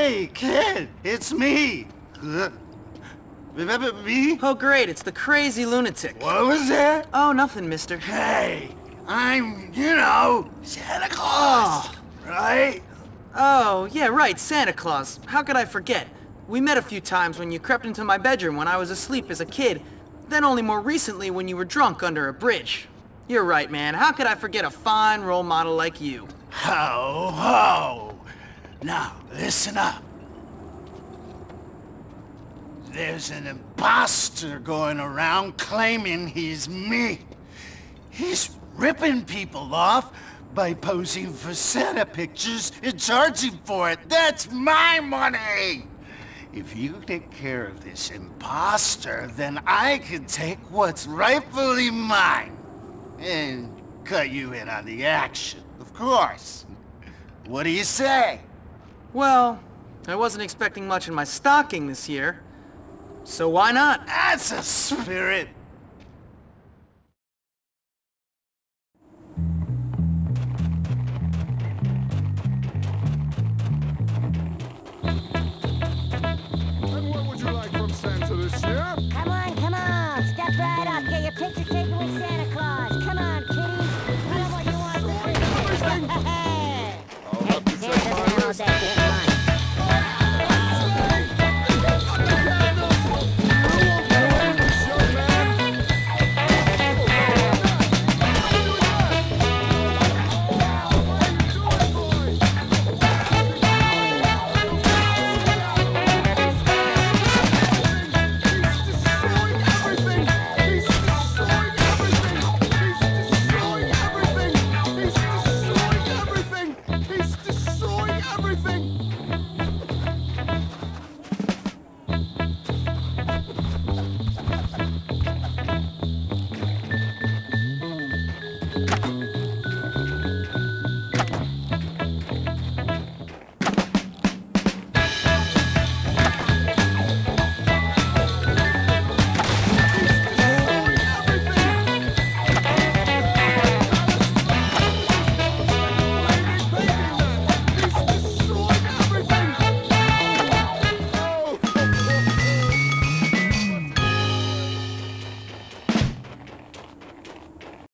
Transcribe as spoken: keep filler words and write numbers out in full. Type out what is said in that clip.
Hey, kid, it's me. Uh, Remember me? Oh, great, it's the crazy lunatic. What was that? Oh, nothing, mister. Hey, I'm, you know, Santa Claus, Oh. right? Oh, yeah, right, Santa Claus. How could I forget? We met a few times when you crept into my bedroom when I was asleep as a kid, then only more recently when you were drunk under a bridge. You're right, man. How could I forget a fine role model like you? Ho, ho. Now, listen up. There's an imposter going around claiming he's me. He's ripping people off by posing for Santa pictures and charging for it. That's my money! If you take care of this imposter, then I can take what's rightfully mine and cut you in on the action, of course. What do you say? Well, I wasn't expecting much in my stocking this year, so why not? That's a spirit.